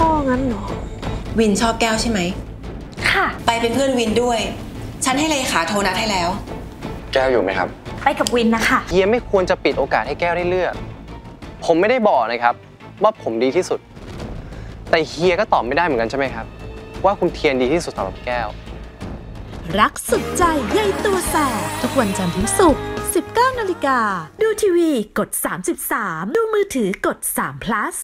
พ่องั้นเหรอวินชอบแก้วใช่ไหมค่ะไปเป็นเพื่อนวินด้วยฉันให้เลขาโทรนัดให้แล้วแก้วอยู่ไหมครับไปกับวินนะคะเฮียไม่ควรจะปิดโอกาสให้แก้วได้เลือกผมไม่ได้บอกนะครับว่าผมดีที่สุดแต่เฮียก็ตอบไม่ได้เหมือนกันใช่ไหมครับว่าคุณเทียนดีที่สุดสำหรับแก้วรักสุดใจใยตัวแสบทุกวันจันทร์ถึงศุกร์ 19 นาฬิกาดูทีวีกด 33 ดูมือถือกด3 plus